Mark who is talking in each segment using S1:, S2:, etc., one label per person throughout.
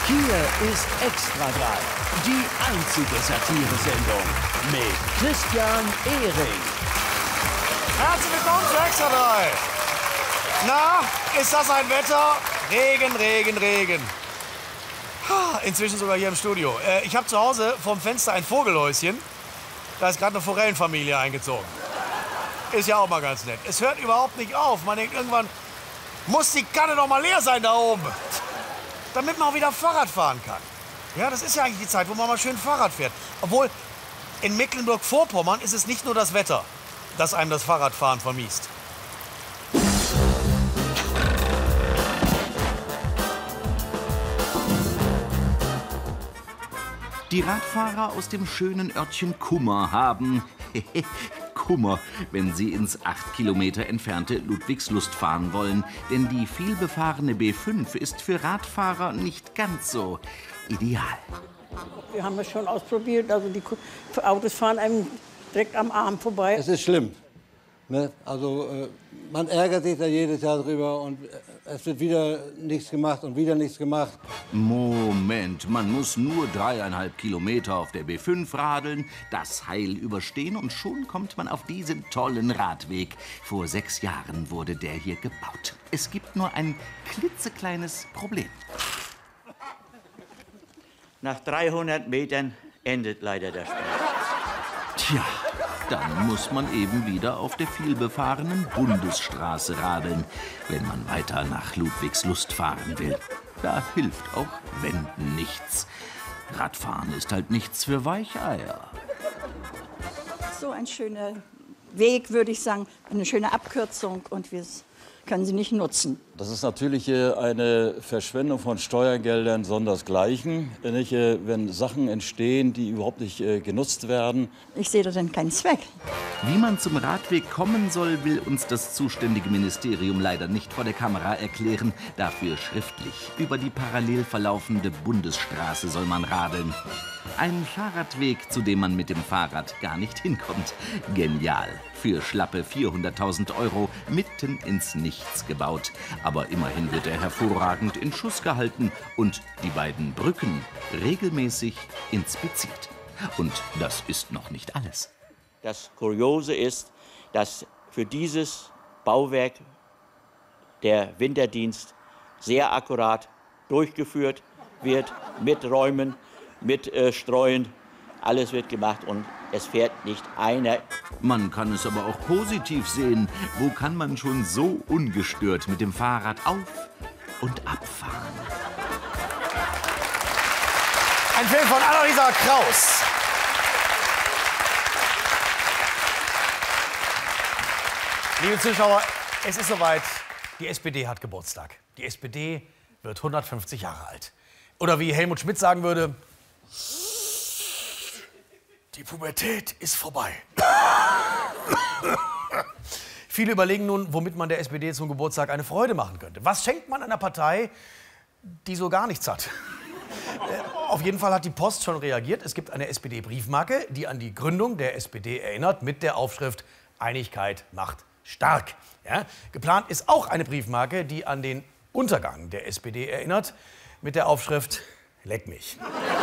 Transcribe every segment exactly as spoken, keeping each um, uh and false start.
S1: Hier ist Extra drei, die einzige Satiresendung mit Christian Ehring.
S2: Herzlich willkommen zu Extra drei. Na, ist das ein Wetter? Regen, Regen, Regen. Inzwischen sogar hier im Studio. Ich habe zu Hause vorm Fenster ein Vogelhäuschen. Da ist gerade eine Forellenfamilie eingezogen. Ist ja auch mal ganz nett. Es hört überhaupt nicht auf. Man denkt irgendwann, muss die Kanne doch mal leer sein da oben. Damit man auch wieder Fahrrad fahren kann. Ja, das ist ja eigentlich die Zeit, wo man mal schön Fahrrad fährt. Obwohl, in Mecklenburg-Vorpommern ist es nicht nur das Wetter, das einem das Fahrradfahren vermiest.
S3: Die Radfahrer aus dem schönen Örtchen Kummer haben Kummer, wenn sie ins acht Kilometer entfernte Ludwigslust fahren wollen. Denn die vielbefahrene B fünf ist für Radfahrer nicht ganz so ideal.
S4: Wir haben es schon ausprobiert. Also die Autos fahren einem direkt am Arm vorbei.
S5: Es ist schlimm. Ne? Also äh, man ärgert sich da jedes Jahr drüber und es wird wieder nichts gemacht und wieder nichts gemacht.
S3: Moment, man muss nur dreieinhalb Kilometer auf der B fünf radeln, das heil überstehen und schon kommt man auf diesen tollen Radweg. Vor sechs Jahren wurde der hier gebaut. Es gibt nur ein klitzekleines Problem.
S6: Nach dreihundert Metern endet leider der Spaß.
S3: Tja. Dann muss man eben wieder auf der vielbefahrenen Bundesstraße radeln, wenn man weiter nach Ludwigslust fahren will. Da hilft auch Wenden nichts. Radfahren ist halt nichts für Weicheier.
S4: So ein schöner Weg, würde ich sagen, eine schöne Abkürzung und wir können sie nicht nutzen.
S7: Das ist natürlich eine Verschwendung von Steuergeldern sondersgleichen, wenn Sachen entstehen, die überhaupt nicht genutzt werden.
S4: Ich sehe darin keinen Zweck.
S3: Wie man zum Radweg kommen soll, will uns das zuständige Ministerium leider nicht vor der Kamera erklären. Dafür schriftlich. Über die parallel verlaufende Bundesstraße soll man radeln. Ein Fahrradweg, zu dem man mit dem Fahrrad gar nicht hinkommt. Genial. Für schlappe vierhunderttausend Euro mitten ins Nichts gebaut. Aber immerhin wird er hervorragend in Schuss gehalten und die beiden Brücken regelmäßig inspiziert. Und das ist noch nicht alles.
S6: Das Kuriose ist, dass für dieses Bauwerk der Winterdienst sehr akkurat durchgeführt wird, mit Räumen, mit äh, Streuen. Alles wird gemacht und es fährt nicht einer.
S3: Man kann es aber auch positiv sehen. Wo kann man schon so ungestört mit dem Fahrrad auf- und abfahren?
S2: Ein Film von Annalisa Kraus. Liebe Zuschauer, es ist soweit. Die S P D hat Geburtstag. Die S P D wird hundertfünfzig Jahre alt. Oder wie Helmut Schmidt sagen würde, die Pubertät ist vorbei. Viele überlegen nun, womit man der S P D zum Geburtstag eine Freude machen könnte. Was schenkt man einer Partei, die so gar nichts hat? Auf jeden Fall hat die Post schon reagiert. Es gibt eine S P D-Briefmarke, die an die Gründung der S P D erinnert, mit der Aufschrift Einigkeit macht stark. Ja? Geplant ist auch eine Briefmarke, die an den Untergang der S P D erinnert, mit der Aufschrift Leck mich.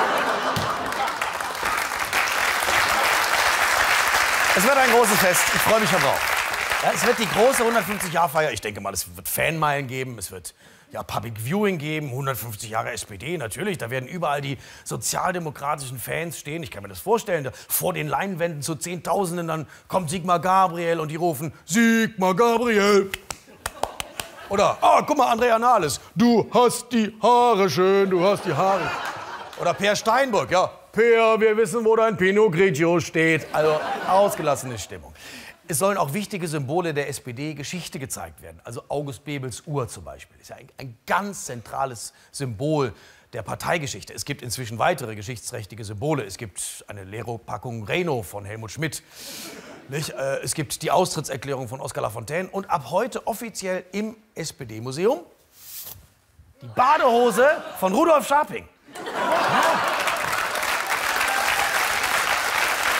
S2: Es wird ein großes Fest. Ich freue mich schon drauf. Ja, es wird die große hundertfünfzig-Jahr-Feier. Ich denke mal, es wird Fanmeilen geben. Es wird ja, Public Viewing geben. hundertfünfzig Jahre S P D, natürlich. Da werden überall die sozialdemokratischen Fans stehen. Ich kann mir das vorstellen. Da vor den Leinwänden zu Zehntausenden. Dann kommt Sigmar Gabriel und die rufen Sigmar Gabriel. Oder, oh, guck mal, Andrea Nahles. Du hast die Haare schön, du hast die Haare. Oder Per Steinbrück, ja. Per, wir wissen, wo dein Pinot Grigio steht. Also ausgelassene Stimmung. Es sollen auch wichtige Symbole der S P D-Geschichte gezeigt werden. Also August Bebels Uhr zum Beispiel. Ist ja ein, ein ganz zentrales Symbol der Parteigeschichte. Es gibt inzwischen weitere geschichtsträchtige Symbole. Es gibt eine Lero-Packung Renault von Helmut Schmidt. Nicht? Äh, es gibt die Austrittserklärung von Oskar Lafontaine. Und ab heute offiziell im S P D-Museum die Badehose von Rudolf Scharping. Ja.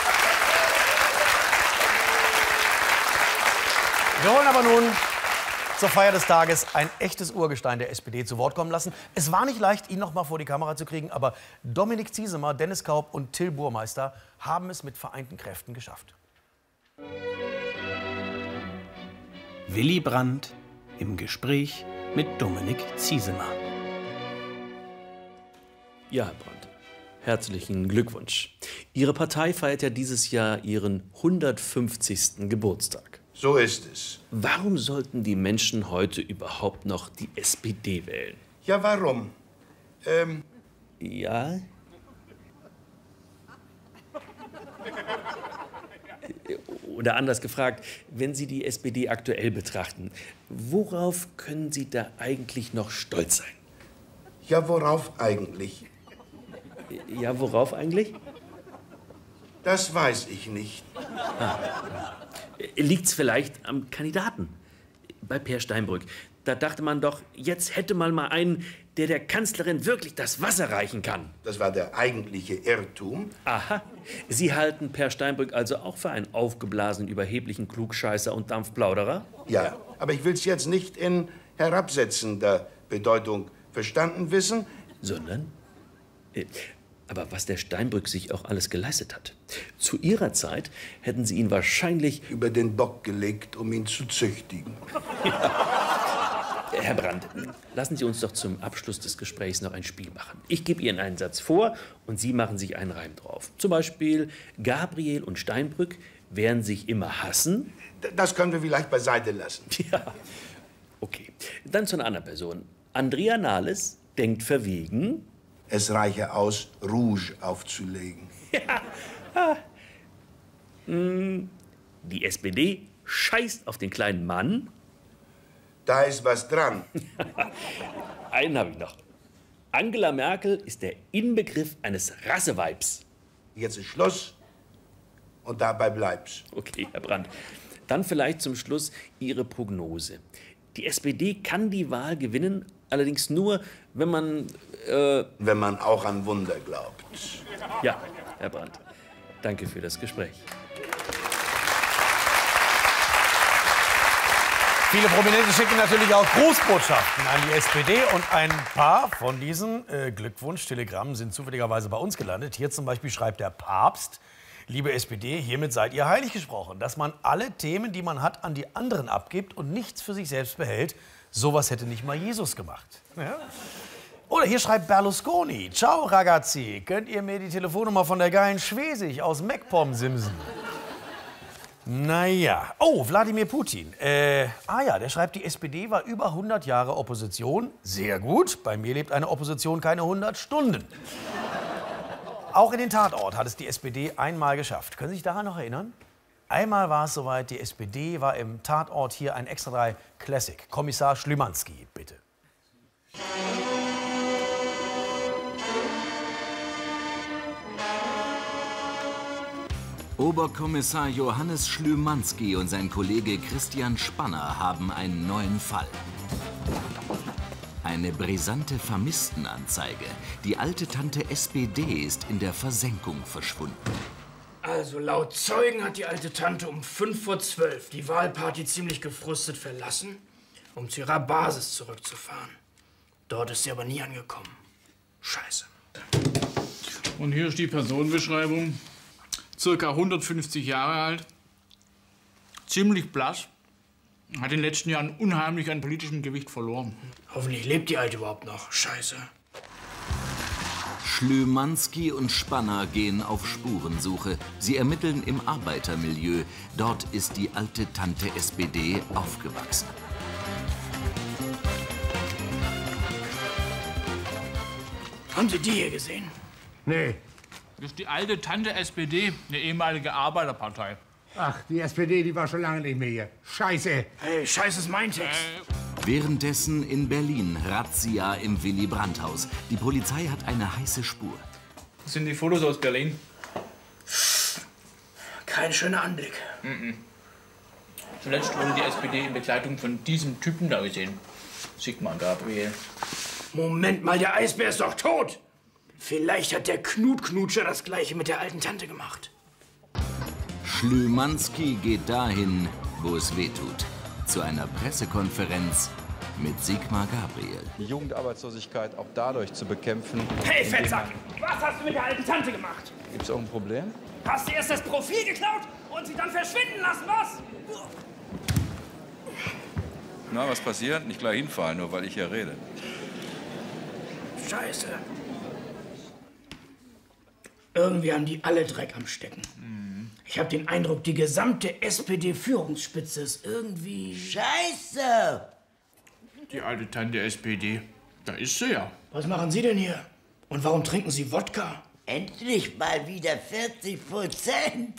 S2: Wir wollen aber nun zur Feier des Tages ein echtes Urgestein der S P D zu Wort kommen lassen. Es war nicht leicht, ihn noch mal vor die Kamera zu kriegen, aber Dominik Ziesemer, Dennis Kaup und Till Burmeister haben es mit vereinten Kräften geschafft.
S8: Willy Brandt im Gespräch mit Dominik Ziesemer.
S9: Ja, Herr Brandt, herzlichen Glückwunsch. Ihre Partei feiert ja dieses Jahr ihren hundertfünfzigsten Geburtstag.
S10: So ist es.
S9: Warum sollten die Menschen heute überhaupt noch die S P D wählen?
S10: Ja, warum? Ähm.
S9: Ja? Oder anders gefragt, wenn Sie die S P D aktuell betrachten, worauf können Sie da eigentlich noch stolz sein?
S10: Ja, worauf eigentlich?
S9: Ja, worauf eigentlich?
S10: Das weiß ich nicht.
S9: Ah. Liegt's vielleicht am Kandidaten? Bei Peer Steinbrück. Da dachte man doch, jetzt hätte man mal einen, der der Kanzlerin wirklich das Wasser reichen kann.
S10: Das war der eigentliche Irrtum.
S9: Aha. Sie halten Peer Steinbrück also auch für einen aufgeblasenen, überheblichen Klugscheißer und Dampfplauderer?
S10: Ja, aber ich will's jetzt nicht in herabsetzender Bedeutung verstanden wissen.
S9: Sondern? Aber was der Steinbrück sich auch alles geleistet hat. Zu Ihrer Zeit hätten Sie ihn wahrscheinlich
S10: über den Bock gelegt, um ihn zu züchtigen.
S9: Ja. Herr Brandt, lassen Sie uns doch zum Abschluss des Gesprächs noch ein Spiel machen. Ich gebe Ihnen einen Satz vor und Sie machen sich einen Reim drauf. Zum Beispiel, Gabriel und Steinbrück werden sich immer hassen.
S10: Das können wir vielleicht beiseite lassen.
S9: Ja, okay. Dann zu einer anderen Person. Andrea Nahles denkt verwegen.
S10: Es reiche aus, Rouge aufzulegen.
S9: Ja. Ah. Die S P D scheißt auf den kleinen Mann.
S10: Da ist was dran.
S9: Einen habe ich noch. Angela Merkel ist der Inbegriff eines Rasseweibs.
S10: Jetzt ist Schluss und dabei bleibt's.
S9: Okay, Herr Brandt. Dann vielleicht zum Schluss Ihre Prognose. Die S P D kann die Wahl gewinnen, allerdings nur, wenn man... Äh
S10: wenn man auch an Wunder glaubt.
S9: Ja, Herr Brandt. Danke für das Gespräch.
S2: Viele Prominente schicken natürlich auch Grußbotschaften an die S P D. Und ein paar von diesen äh, Glückwunsch-Telegrammen sind zufälligerweise bei uns gelandet. Hier zum Beispiel schreibt der Papst: Liebe S P D, hiermit seid ihr heilig gesprochen. Dass man alle Themen, die man hat, an die anderen abgibt und nichts für sich selbst behält, sowas hätte nicht mal Jesus gemacht. Ja? Oder hier schreibt Berlusconi: Ciao ragazzi, könnt ihr mir die Telefonnummer von der geilen Schwesig aus MacPom simsen? Naja. Oh, Wladimir Putin. Äh, ah ja, der schreibt, die S P D war über hundert Jahre Opposition. Sehr gut. Bei mir lebt eine Opposition keine hundert Stunden. Auch in den Tatort hat es die S P D einmal geschafft. Können Sie sich daran noch erinnern? Einmal war es soweit, die S P D war im Tatort hier ein Extra drei Classic. Kommissar Schlümanski, bitte.
S3: Oberkommissar Johannes Schlümanski und sein Kollege Christian Spanner haben einen neuen Fall. Eine brisante Vermisstenanzeige. Die alte Tante S P D ist in der Versenkung verschwunden.
S11: Also laut Zeugen hat die alte Tante um fünf vor zwölf die Wahlparty ziemlich gefrustet verlassen, um zu ihrer Basis zurückzufahren. Dort ist sie aber nie angekommen. Scheiße.
S12: Und hier ist die Personenbeschreibung. Circa hundertfünfzig Jahre alt, ziemlich blass, hat in den letzten Jahren unheimlich an politischem Gewicht verloren.
S11: Hoffentlich lebt die Alte überhaupt noch. Scheiße.
S3: Schlümanski und Spanner gehen auf Spurensuche. Sie ermitteln im Arbeitermilieu. Dort ist die alte Tante S P D aufgewachsen.
S11: Haben Sie die hier gesehen?
S12: Nee. Das ist die alte Tante S P D, eine ehemalige Arbeiterpartei.
S13: Ach, die S P D, die war schon lange nicht mehr hier. Scheiße.
S11: Hey, Scheiße ist mein Text.
S12: Äh.
S3: Währenddessen in Berlin Razzia im Willy-Brandt-Haus. Die Polizei hat eine heiße Spur.
S12: Das sind die Fotos aus Berlin.
S11: Kein schöner Anblick.
S12: Mm-mm. Zuletzt wurde die S P D in Begleitung von diesem Typen da gesehen. Sigmar Gabriel.
S11: Moment mal, der Eisbär ist doch tot. Vielleicht hat der Knutknutscher das Gleiche mit der alten Tante gemacht.
S3: Schlümanski geht dahin, wo es weh tut. zu einer Pressekonferenz mit Sigmar Gabriel.
S14: Die Jugendarbeitslosigkeit auch dadurch zu bekämpfen.
S11: Hey, Fettsack! Was hast du mit der alten Tante gemacht?
S14: Gibt es auch ein Problem?
S11: Hast du erst das Profil geklaut und sie dann verschwinden lassen, was?
S15: Na, was passiert? Nicht gleich hinfallen, nur weil ich hier rede.
S11: Scheiße. Irgendwie haben die alle Dreck am Stecken. Mhm. Ich habe den Eindruck, die gesamte S P D-Führungsspitze ist irgendwie...
S16: Scheiße!
S12: Die alte Tante der S P D, da ist sie ja.
S11: Was machen Sie denn hier? Und warum trinken Sie Wodka?
S16: Endlich mal wieder vierzig Prozent.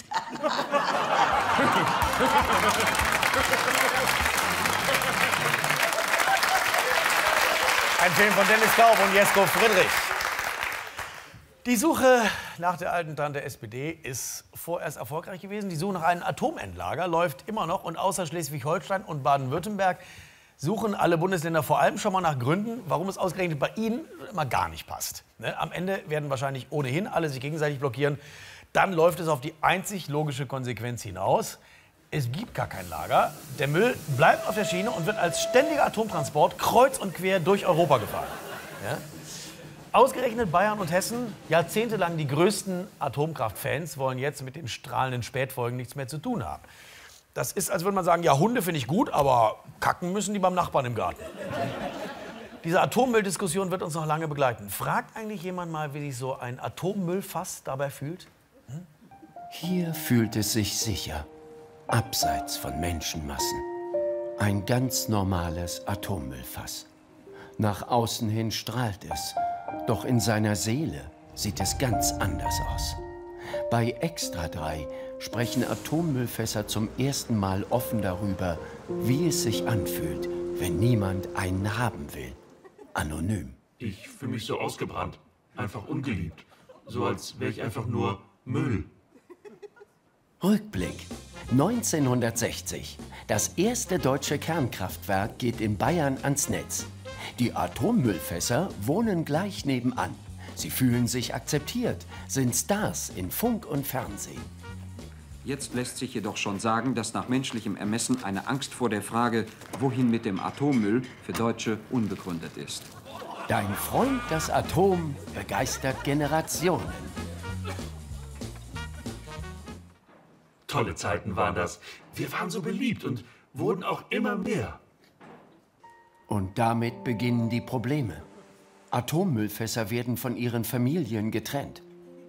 S2: Ein Film von Dennis Kauf und Jesko Friedrich. Die Suche nach der alten Tante S P D ist vorerst erfolgreich gewesen. Die Suche nach einem Atomendlager läuft immer noch. Und außer Schleswig-Holstein und Baden-Württemberg suchen alle Bundesländer vor allem schon mal nach Gründen, warum es ausgerechnet bei ihnen immer gar nicht passt. Ne? Am Ende werden wahrscheinlich ohnehin alle sich gegenseitig blockieren. Dann läuft es auf die einzig logische Konsequenz hinaus. Es gibt gar kein Lager. Der Müll bleibt auf der Schiene und wird als ständiger Atomtransport kreuz und quer durch Europa gefahren. Ja? Ausgerechnet Bayern und Hessen, jahrzehntelang die größten Atomkraftfans, wollen jetzt mit den strahlenden Spätfolgen nichts mehr zu tun haben. Das ist, als würde man sagen, ja, Hunde finde ich gut, aber kacken müssen die beim Nachbarn im Garten. Diese Atommülldiskussion wird uns noch lange begleiten. Fragt eigentlich jemand mal, wie sich so ein Atommüllfass dabei fühlt? Hm?
S17: Hier fühlt es sich sicher, abseits von Menschenmassen. Ein ganz normales Atommüllfass. Nach außen hin strahlt es, doch in seiner Seele sieht es ganz anders aus. Bei Extra drei sprechen Atommüllfässer zum ersten Mal offen darüber, wie es sich anfühlt, wenn niemand einen haben will. Anonym.
S18: Ich fühle mich so ausgebrannt, einfach ungeliebt. So als wäre ich einfach nur Müll.
S17: Rückblick. neunzehnhundertsechzig. Das erste deutsche Kernkraftwerk geht in Bayern ans Netz. Die Atommüllfässer wohnen gleich nebenan. Sie fühlen sich akzeptiert, sind Stars in Funk und Fernsehen.
S19: Jetzt lässt sich jedoch schon sagen, dass nach menschlichem Ermessen eine Angst vor der Frage, wohin mit dem Atommüll, für Deutsche unbegründet ist.
S17: Dein Freund, das Atom, begeistert Generationen.
S18: Tolle Zeiten waren das. Wir waren so beliebt und wurden auch immer mehr.
S17: Und damit beginnen die Probleme. Atommüllfässer werden von ihren Familien getrennt.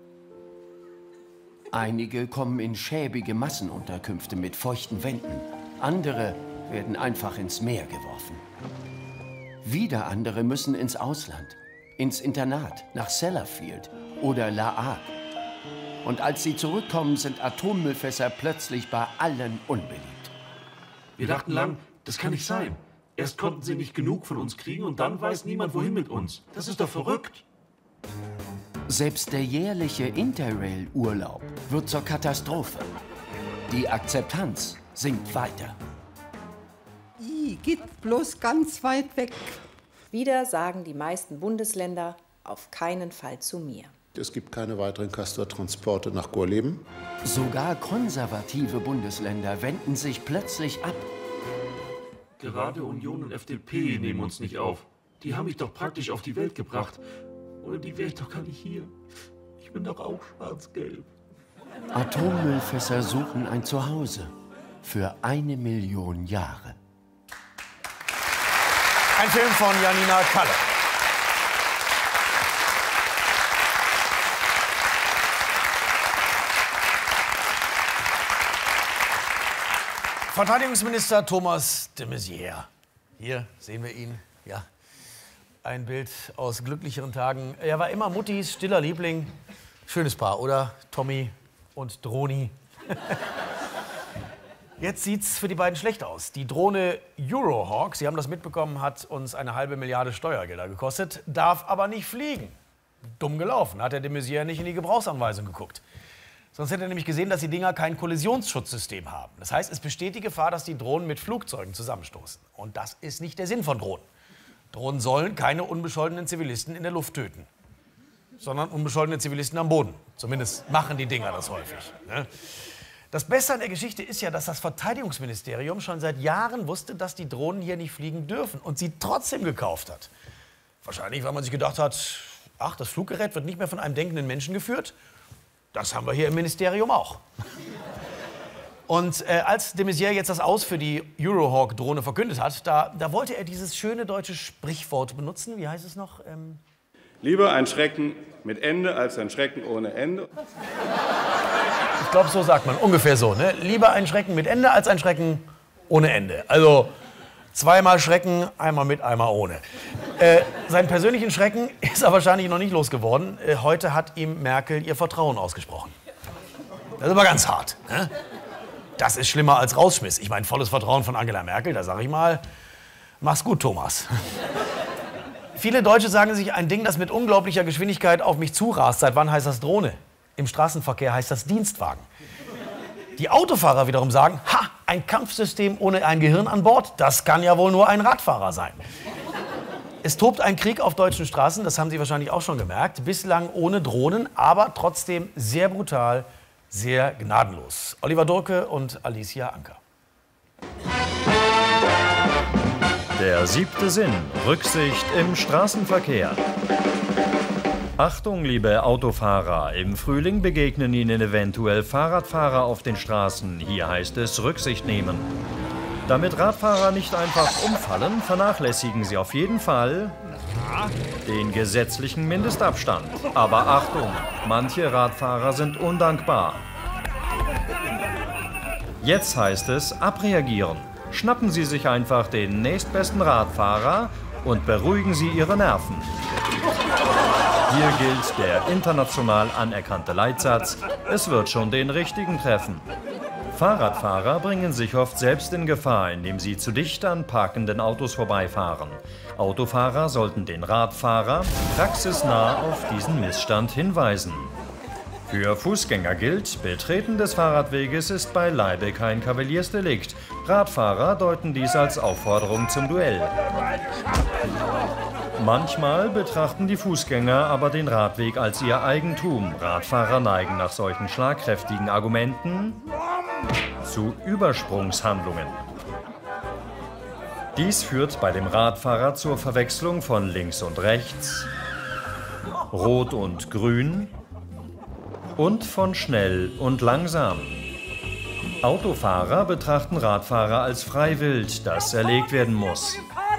S17: Einige kommen in schäbige Massenunterkünfte mit feuchten Wänden. Andere werden einfach ins Meer geworfen. Wieder andere müssen ins Ausland, ins Internat, nach Sellafield oder La Hague. Und als sie zurückkommen, sind Atommüllfässer plötzlich bei allen unbeliebt.
S18: Wir dachten lang, das kann nicht sein. Erst konnten sie nicht genug von uns kriegen und dann weiß niemand, wohin mit uns. Das ist doch verrückt.
S17: Selbst der jährliche Interrail-Urlaub wird zur Katastrophe. Die Akzeptanz sinkt weiter.
S20: I, geht bloß ganz weit weg.
S21: Wieder sagen die meisten Bundesländer auf keinen Fall zu mir.
S22: Es gibt keine weiteren Castortransporte nach Gorleben.
S17: Sogar konservative Bundesländer wenden sich plötzlich ab.
S18: Gerade Union und F D P nehmen uns nicht auf. Die haben mich doch praktisch auf die Welt gebracht. Ohne die wäre ich doch gar nicht hier. Ich bin doch auch schwarz-gelb.
S17: Atommüllfässer suchen ein Zuhause für eine Million Jahre.
S2: Ein Film von Janina Kalle. Verteidigungsminister Thomas de Maizière. Hier sehen wir ihn. Ja. Ein Bild aus glücklicheren Tagen. Er war immer Muttis stiller Liebling. Schönes Paar, oder? Tommy und Droni. Jetzt sieht's für die beiden schlecht aus. Die Drohne Eurohawk, Sie haben das mitbekommen, hat uns eine halbe Milliarde Steuergelder gekostet, darf aber nicht fliegen. Dumm gelaufen, hat der de Maizière nicht in die Gebrauchsanweisung geguckt. Sonst hätte er nämlich gesehen, dass die Dinger kein Kollisionsschutzsystem haben. Das heißt, es besteht die Gefahr, dass die Drohnen mit Flugzeugen zusammenstoßen. Und das ist nicht der Sinn von Drohnen. Drohnen sollen keine unbescholtenen Zivilisten in der Luft töten, sondern unbescholtene Zivilisten am Boden. Zumindest machen die Dinger das häufig. Ne? Das Beste an der Geschichte ist ja, dass das Verteidigungsministerium schon seit Jahren wusste, dass die Drohnen hier nicht fliegen dürfen und sie trotzdem gekauft hat. Wahrscheinlich, weil man sich gedacht hat, ach, das Fluggerät wird nicht mehr von einem denkenden Menschen geführt. Das haben wir hier im Ministerium auch. Und äh, als de Maizière jetzt das Aus für die Eurohawk-Drohne verkündet hat, da, da wollte er dieses schöne deutsche Sprichwort benutzen. Wie heißt es noch? Ähm
S1: Lieber ein Schrecken mit Ende als ein Schrecken ohne Ende.
S2: Ich glaube, so sagt man, ungefähr so. Ne? Lieber ein Schrecken mit Ende als ein Schrecken ohne Ende. Also zweimal Schrecken, einmal mit, einmal ohne. Äh, seinen persönlichen Schrecken ist er wahrscheinlich noch nicht losgeworden. Äh, heute hat ihm Merkel ihr Vertrauen ausgesprochen. Das ist aber ganz hart. Ne? Das ist schlimmer als Rausschmiss. Ich meine, volles Vertrauen von Angela Merkel, da sage ich mal, mach's gut, Thomas. Viele Deutsche sagen sich, ein Ding, das mit unglaublicher Geschwindigkeit auf mich zurast. Seit wann heißt das Drohne? Im Straßenverkehr heißt das Dienstwagen. Die Autofahrer wiederum sagen, ha, ein Kampfsystem ohne ein Gehirn an Bord, das kann ja wohl nur ein Radfahrer sein. Es tobt ein Krieg auf deutschen Straßen, das haben Sie wahrscheinlich auch schon gemerkt. Bislang ohne Drohnen, aber trotzdem sehr brutal, sehr gnadenlos. Oliver Durke und Alicia Anker.
S5: Der siebte Sinn. Rücksicht im Straßenverkehr. Achtung, liebe Autofahrer. Im Frühling begegnen Ihnen eventuell Fahrradfahrer auf den Straßen. Hier heißt es Rücksicht nehmen. Damit Radfahrer nicht einfach umfallen, vernachlässigen Sie auf jeden Fall den gesetzlichen Mindestabstand. Aber Achtung, manche Radfahrer sind undankbar. Jetzt heißt es abreagieren. Schnappen Sie sich einfach den nächstbesten Radfahrer und beruhigen Sie Ihre Nerven. Hier gilt der international anerkannte Leitsatz, es wird schon den Richtigen treffen. Fahrradfahrer bringen sich oft selbst in Gefahr, indem sie zu dicht an parkenden Autos vorbeifahren. Autofahrer sollten den Radfahrer praxisnah auf diesen Missstand hinweisen. Für Fußgänger gilt, Betreten des Fahrradweges ist beileibe kein Kavaliersdelikt. Radfahrer deuten dies als Aufforderung zum Duell. Manchmal betrachten die Fußgänger aber den Radweg als ihr Eigentum. Radfahrer neigen nach solchen schlagkräftigen Argumenten zu Übersprungshandlungen. Dies führt bei dem Radfahrer zur Verwechslung von links und rechts, rot und grün und von schnell und langsam. Autofahrer betrachten Radfahrer als Freiwild, das erlegt werden muss.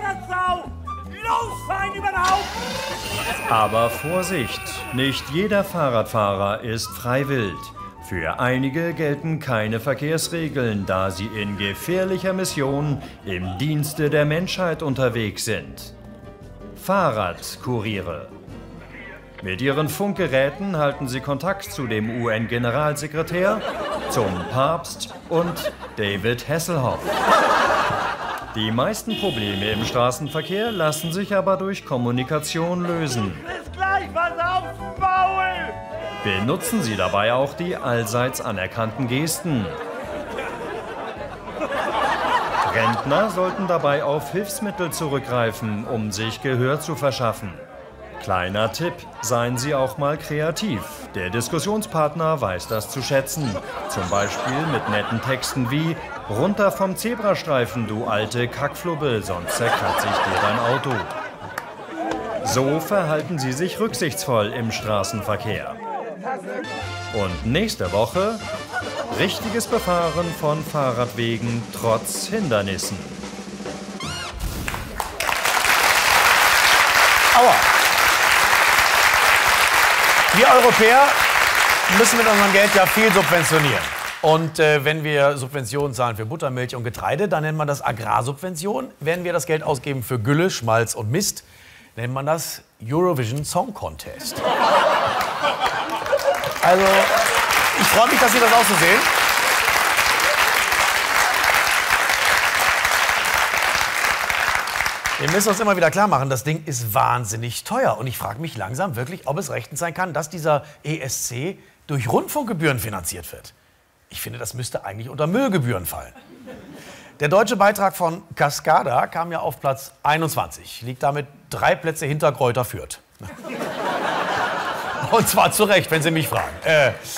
S5: Aber Vorsicht, nicht jeder Fahrradfahrer ist freiwild. Für einige gelten keine Verkehrsregeln, da sie in gefährlicher Mission im Dienste der Menschheit unterwegs sind. Fahrradkuriere. Mit ihren Funkgeräten halten sie Kontakt zu dem U N-Generalsekretär, zum Papst und David Hasselhoff. Die meisten Probleme im Straßenverkehr lassen sich aber durch Kommunikation lösen.
S23: Gleich was aufs Maul!
S5: Benutzen Sie dabei auch die allseits anerkannten Gesten. Rentner sollten dabei auf Hilfsmittel zurückgreifen, um sich Gehör zu verschaffen. Kleiner Tipp, seien Sie auch mal kreativ. Der Diskussionspartner weiß das zu schätzen. Zum Beispiel mit netten Texten wie »Runter vom Zebrastreifen, du alte Kackflubbe, sonst zerkratze ich dir dein Auto.« So verhalten Sie sich rücksichtsvoll im Straßenverkehr. Und nächste Woche richtiges Befahren von Fahrradwegen trotz Hindernissen.
S2: Aua! Wir Europäer müssen mit unserem Geld ja viel subventionieren. Und äh, wenn wir Subventionen zahlen für Buttermilch und Getreide, dann nennt man das Agrarsubvention. Wenn wir das Geld ausgeben für Gülle, Schmalz und Mist, nennt man das Eurovision Song Contest. Also, ich freue mich, dass Sie das auch so sehen. Wir müssen uns immer wieder klar machen, das Ding ist wahnsinnig teuer. Und ich frage mich langsam wirklich, ob es rechtens sein kann, dass dieser E S C durch Rundfunkgebühren finanziert wird. Ich finde, das müsste eigentlich unter Müllgebühren fallen. Der deutsche Beitrag von Cascada kam ja auf Platz einundzwanzig, liegt damit drei Plätze hinter Kräuter Fürth. Und zwar zu Recht, wenn Sie mich fragen. Äh,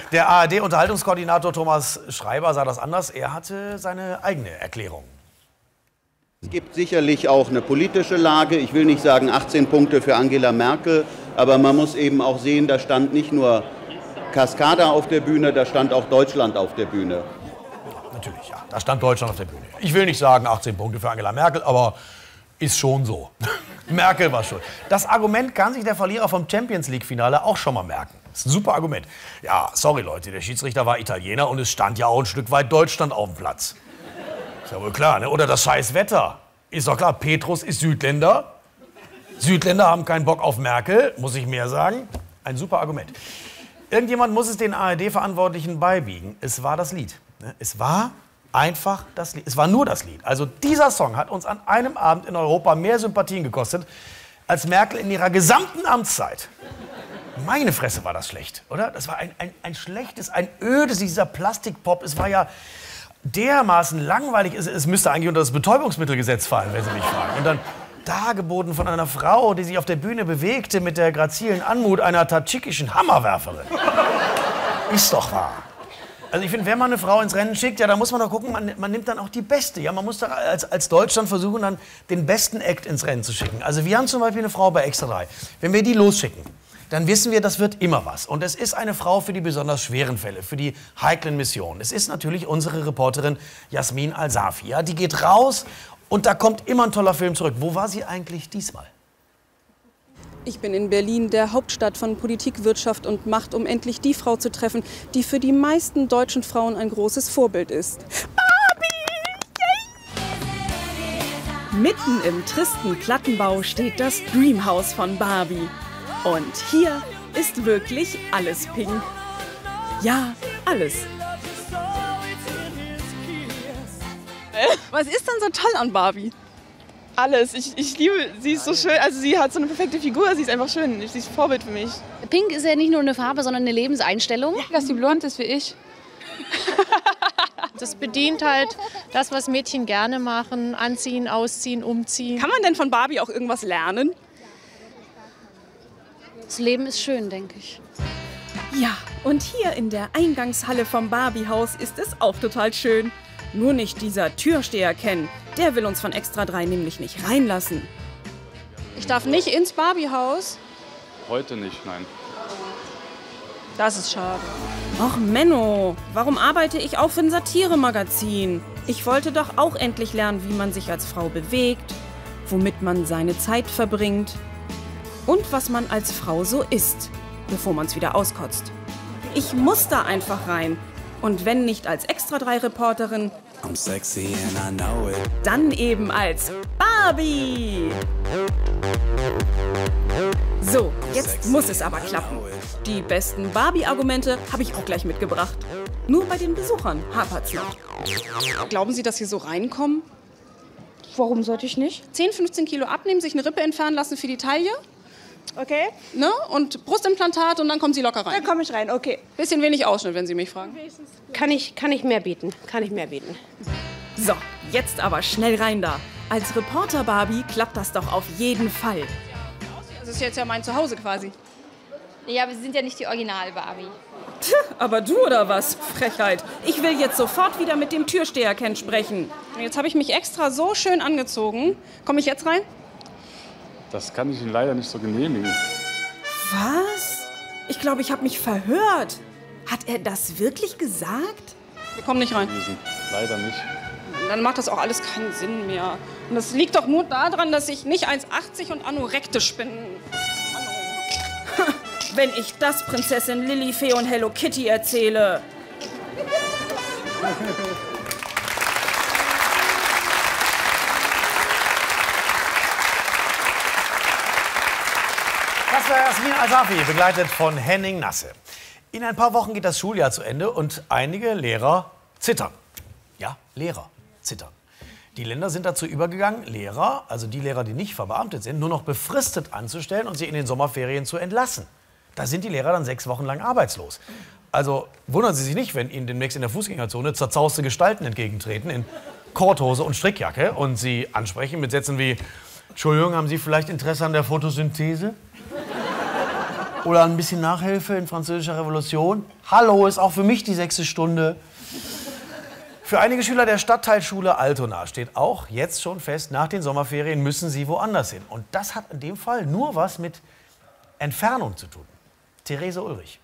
S2: Der A R D-Unterhaltungskoordinator Thomas Schreiber sah das anders. Er hatte seine eigene Erklärung.
S4: Es gibt sicherlich auch eine politische Lage. Ich will nicht sagen achtzehn Punkte für Angela Merkel, aber man muss eben auch sehen, da stand nicht nur Cascada auf der Bühne, da stand auch Deutschland auf der Bühne.
S2: Natürlich, ja. Da stand Deutschland auf der Bühne. Ich will nicht sagen achtzehn Punkte für Angela Merkel, aber ist schon so. Merkel war schuld. Das Argument kann sich der Verlierer vom Champions-League-Finale auch schon mal merken. Das ist ein super Argument. Ja, sorry Leute, der Schiedsrichter war Italiener und es stand ja auch ein Stück weit Deutschland auf dem Platz. Ist ja wohl klar, ne? Oder das scheiß Wetter. Ist doch klar, Petrus ist Südländer. Südländer haben keinen Bock auf Merkel, muss ich mehr sagen. Ein super Argument. Irgendjemand muss es den A R D-Verantwortlichen beibiegen. Es war das Lied. Ne? Es war einfach das Lied. Es war nur das Lied. Also dieser Song hat uns an einem Abend in Europa mehr Sympathien gekostet als Merkel in ihrer gesamten Amtszeit. Meine Fresse war das schlecht, oder? Das war ein, ein, ein schlechtes, ein ödes, dieser Plastikpop. Es war ja dermaßen langweilig. Es, es müsste eigentlich unter das Betäubungsmittelgesetz fallen, wenn Sie mich fragen. Und dann dargeboten von einer Frau, die sich auf der Bühne bewegte mit der grazilen Anmut einer tadschikischen Hammerwerferin. Ist doch wahr. Also ich finde, wenn man eine Frau ins Rennen schickt, ja, da muss man doch gucken, man, man nimmt dann auch die Beste. Ja, man muss doch als, als Deutschland versuchen, dann den besten Act ins Rennen zu schicken. Also wir haben zum Beispiel eine Frau bei Extra drei. Wenn wir die losschicken, dann wissen wir, das wird immer was. Und es ist eine Frau für die besonders schweren Fälle, für die heiklen Missionen. Es ist natürlich unsere Reporterin Jasmin Al-Safi. Ja, die geht raus und da kommt immer ein toller Film zurück. Wo war sie eigentlich diesmal?
S6: Ich bin in Berlin, der Hauptstadt von Politik, Wirtschaft und Macht, um endlich die Frau zu treffen, die für die meisten deutschen Frauen ein großes Vorbild ist. Mitten im tristen Plattenbau steht das Dreamhouse von Barbie. Und hier ist wirklich alles pink. Ja, alles. Was ist denn so toll an Barbie?
S7: Alles. Ich, ich liebe, sie ist so schön. Also sie hat so eine perfekte Figur, sie ist einfach schön. Sie ist ein Vorbild für mich.
S24: Pink ist ja nicht nur eine Farbe, sondern eine Lebenseinstellung.
S7: Ja, dass sie blond ist wie ich.
S25: Das bedient halt das, was Mädchen gerne machen. Anziehen, ausziehen, umziehen.
S6: Kann man denn von Barbie auch irgendwas lernen?
S24: Das Leben ist schön, denke ich.
S6: Ja, und hier in der Eingangshalle vom Barbiehaus ist es auch total schön. Nur nicht dieser Türsteher Ken. Der will uns von Extra drei nämlich nicht reinlassen.
S7: Ich darf nicht ins Barbiehaus.
S14: Heute nicht, nein.
S7: Das ist schade.
S6: Och Menno, warum arbeite ich auch für ein Satiremagazin? Ich wollte doch auch endlich lernen, wie man sich als Frau bewegt, womit man seine Zeit verbringt und was man als Frau so isst, bevor man es wieder auskotzt. Ich muss da einfach rein. Und wenn nicht als Extra drei Reporterin, I'm sexy and I know it. Dann eben als Barbie. So, jetzt muss es aber klappen. Die besten Barbie-Argumente habe ich auch gleich mitgebracht. Nur bei den Besuchern hapert's noch. Glauben Sie, dass Sie so reinkommen?
S7: Warum sollte ich nicht?
S6: zehn, fünfzehn Kilo abnehmen, sich eine Rippe entfernen lassen für die Taille.
S7: Okay.
S6: Ne? Und Brustimplantat und dann kommen Sie locker rein.
S7: Dann komme ich rein, okay.
S6: Bisschen wenig Ausschnitt, wenn Sie mich fragen.
S24: Kann ich, kann ich mehr bieten, kann ich mehr bieten.
S6: So, jetzt aber schnell rein da. Als Reporter Barbie klappt das doch auf jeden Fall. Das ist jetzt ja mein Zuhause quasi.
S24: Ja, aber Sie sind ja nicht die Original-Barbie.
S6: Aber du oder was? Frechheit. Ich will jetzt sofort wieder mit dem Türsteher Ken sprechen. Jetzt habe ich mich extra so schön angezogen. Komme ich jetzt rein?
S14: Das kann ich Ihnen leider nicht so genehmigen.
S6: Was? Ich glaube, ich habe mich verhört. Hat er das wirklich gesagt? Wir kommen nicht rein.
S14: Leider nicht.
S6: Dann macht das auch alles keinen Sinn mehr. Und das liegt doch nur daran, dass ich nicht eins achtzig und anorektisch bin. Anno. Wenn ich das Prinzessin Lilifee und Hello Kitty erzähle.
S2: Das war Jasmin Al-Safi, begleitet von Henning Nasse. In ein paar Wochen geht das Schuljahr zu Ende und einige Lehrer zittern. Ja, Lehrer zittern. Die Länder sind dazu übergegangen, Lehrer, also die Lehrer, die nicht verbeamtet sind, nur noch befristet anzustellen und sie in den Sommerferien zu entlassen. Da sind die Lehrer dann sechs Wochen lang arbeitslos. Also wundern Sie sich nicht, wenn Ihnen demnächst in der Fußgängerzone zerzauste Gestalten entgegentreten in Korthose und Strickjacke und Sie ansprechen mit Sätzen wie: Entschuldigung, haben Sie vielleicht Interesse an der Photosynthese? Oder ein bisschen Nachhilfe in französischer Revolution. Hallo, ist auch für mich die sechste Stunde. Für einige Schüler der Stadtteilschule Altona steht auch jetzt schon fest, nach den Sommerferien müssen sie woanders hin. Und das hat in dem Fall nur was mit Entfernung zu tun. Therese Ulrich.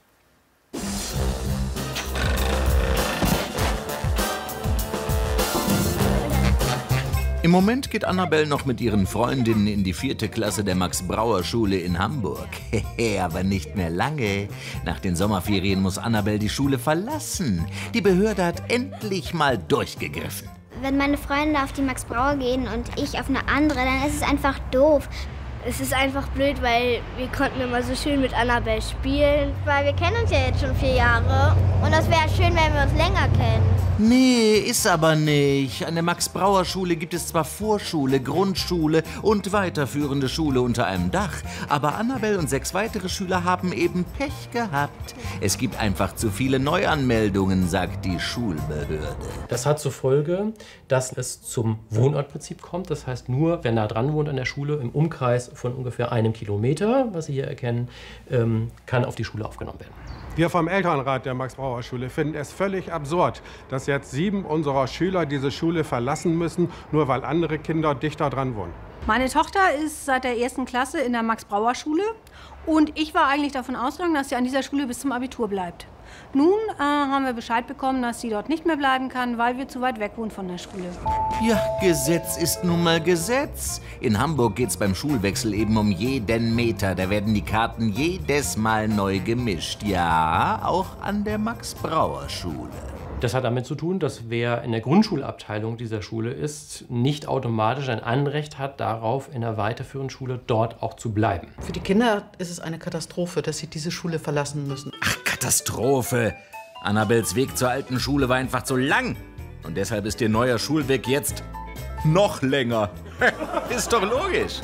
S3: Im Moment geht Annabelle noch mit ihren Freundinnen in die vierte Klasse der Max-Brauer-Schule in Hamburg. Hehe, aber nicht mehr lange. Nach den Sommerferien muss Annabelle die Schule verlassen. Die Behörde hat endlich mal durchgegriffen.
S8: Wenn meine Freunde auf die Max-Brauer gehen und ich auf eine andere, dann ist es einfach doof. Es ist einfach blöd, weil wir konnten immer so schön mit Annabelle spielen. Weil wir kennen uns ja jetzt schon vier Jahre. Und das wäre schön, wenn wir uns länger kennen.
S3: Nee, ist aber nicht. An der Max-Brauer-Schule gibt es zwar Vorschule, Grundschule und weiterführende Schule unter einem Dach. Aber Annabelle und sechs weitere Schüler haben eben Pech gehabt. Es gibt einfach zu viele Neuanmeldungen, sagt die Schulbehörde.
S9: Das hat zur Folge, dass es zum Wohnortprinzip kommt. Das heißt, nur wer nah dran wohnt an der Schule, im Umkreis von ungefähr einem Kilometer, was Sie hier erkennen, kann auf die Schule aufgenommen werden.
S10: Wir vom Elternrat der Max-Brauer-Schule finden es völlig absurd, dass jetzt sieben unserer Schüler diese Schule verlassen müssen, nur weil andere Kinder dichter dran wohnen.
S13: Meine Tochter ist seit der ersten Klasse in der Max-Brauer-Schule und ich war eigentlich davon ausgegangen, dass sie an dieser Schule bis zum Abitur bleibt. Nun äh, haben wir Bescheid bekommen, dass sie dort nicht mehr bleiben kann, weil wir zu weit weg wohnen von der Schule.
S3: Ja, Gesetz ist nun mal Gesetz. In Hamburg geht's beim Schulwechsel eben um jeden Meter. Da werden die Karten jedes Mal neu gemischt. Ja, auch an der Max-Brauer-Schule.
S9: Das hat damit zu tun, dass wer in der Grundschulabteilung dieser Schule ist, nicht automatisch ein Anrecht hat darauf, in der weiterführenden Schule dort auch zu bleiben.
S26: Für die Kinder ist es eine Katastrophe, dass sie diese Schule verlassen müssen.
S3: Ach, Katastrophe! Annabelles Weg zur alten Schule war einfach zu lang. Und deshalb ist ihr neuer Schulweg jetzt noch länger. Ist doch logisch.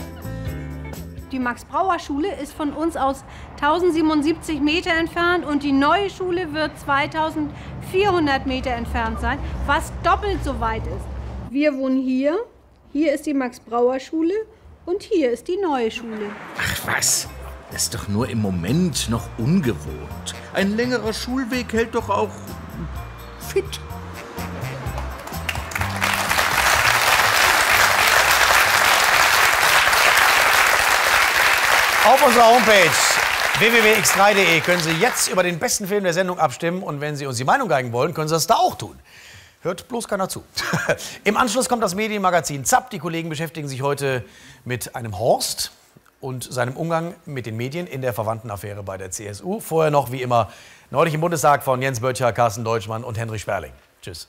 S13: Die Max-Brauer-Schule ist von uns aus tausendsiebenundsiebzig Meter entfernt und die neue Schule wird zweitausendvierhundert Meter entfernt sein, was doppelt so weit ist. Wir wohnen hier, hier ist die Max-Brauer-Schule und hier ist die neue Schule.
S3: Ach was, das ist doch nur im Moment noch ungewohnt. Ein längerer Schulweg hält doch auch fit.
S2: Auf unserer Homepage w w w punkt x drei punkt de können Sie jetzt über den besten Film der Sendung abstimmen. Und wenn Sie uns die Meinung geigen wollen, können Sie das da auch tun. Hört bloß keiner zu. Im Anschluss kommt das Medienmagazin Zapp. Die Kollegen beschäftigen sich heute mit einem Horst und seinem Umgang mit den Medien in der Verwandtenaffäre bei der C S U. Vorher noch, wie immer, neulich im Bundestag von Jens Böttcher, Carsten Deutschmann und Henry Sperling. Tschüss.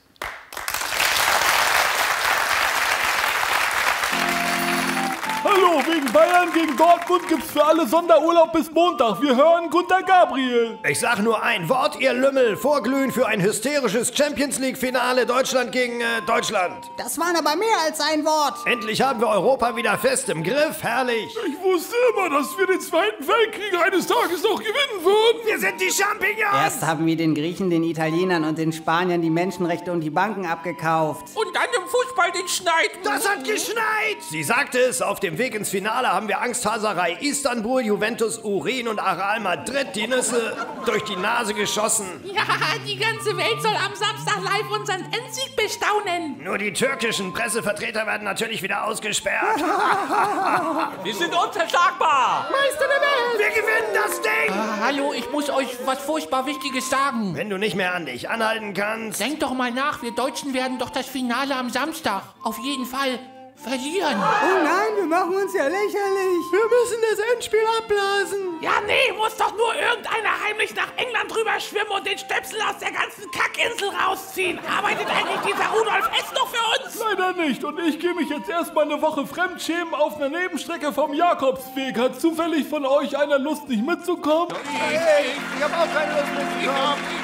S23: Hallo, wegen Bayern gegen Dortmund gibt's für alle Sonderurlaub bis Montag. Wir hören Gunter Gabriel.
S27: Ich sag nur ein Wort, ihr Lümmel. Vorglühen für ein hysterisches Champions-League-Finale Deutschland gegen äh, Deutschland.
S20: Das waren aber mehr als ein Wort.
S27: Endlich haben wir Europa wieder fest im Griff. Herrlich.
S23: Ich wusste immer, dass wir den Zweiten Weltkrieg eines Tages noch gewinnen würden.
S27: Wir sind die Champignons.
S28: Erst haben wir den Griechen, den Italienern und den Spaniern die Menschenrechte und die Banken abgekauft.
S27: Und dann im Fußball den Schneid. Das hat geschneit. Sie sagte es, auf dem Weg ins Finale haben wir Angsthaserei. Istanbul, Juventus, Urin und Aral Madrid die Nüsse durch die Nase geschossen.
S29: Ja, die ganze Welt soll am Samstag live unseren Endsieg bestaunen.
S27: Nur die türkischen Pressevertreter werden natürlich wieder ausgesperrt.
S29: Wir sind unverschlagbar.
S27: Meister der Welt. Wir gewinnen das Ding.
S29: Ah, hallo, ich muss euch was furchtbar Wichtiges sagen.
S27: Wenn du nicht mehr an dich anhalten kannst.
S29: Denkt doch mal nach, wir Deutschen werden doch das Finale am Samstag auf jeden Fall verlieren.
S20: Oh nein, wir machen uns ja lächerlich. Wir müssen das Endspiel abblasen.
S29: Ja, nee, muss doch nur irgendeiner heimlich nach England rüber schwimmen und den Stöpsel aus der ganzen Kackinsel rausziehen. Arbeitet eigentlich dieser Rudolf Hess noch für uns?
S23: Leider nicht. Und ich gehe mich jetzt erstmal eine Woche fremdschämen auf einer Nebenstrecke vom Jakobsweg. Hat zufällig von euch einer Lust, nicht mitzukommen?
S27: Ich, ich, ich habe auch keine Lust mitzukommen.